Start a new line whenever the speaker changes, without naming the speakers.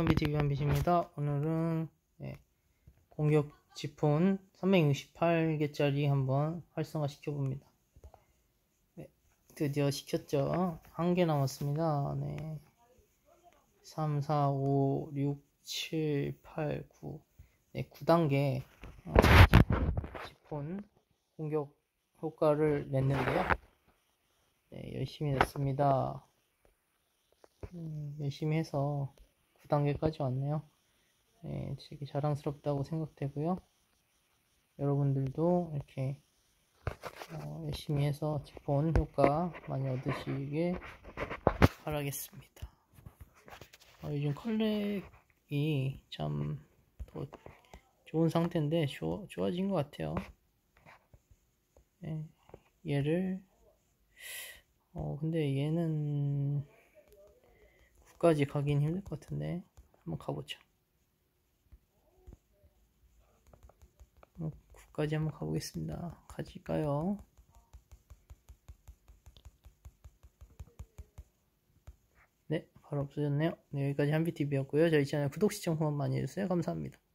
한비TV 한빛입니다. 오늘은 공격 지폰 368개짜리 한번 활성화 시켜봅니다. 드디어 시켰죠. 한 개 남았습니다. 3, 4, 5, 6, 7, 8, 9 9단계 지폰 공격 효과를 냈는데요. 열심히 냈습니다. 열심히 해서 9단계까지 왔네요. 되게 자랑스럽다고 생각되고요. 여러분들도 이렇게 열심히 해서 지폰 효과 많이 얻으시길 바라겠습니다. 요즘 컬렉이 참 더 좋은 상태인데 좋아진 것 같아요. 얘를 근데 얘는 9까지 가긴 힘들 것 같은데 한번 가보죠. 9까지 한번 가보겠습니다. 가질까요? 네, 바로 없어졌네요. 여기까지 한비TV였고요. 저희 채널 구독, 시청, 후원 많이 해주세요. 감사합니다.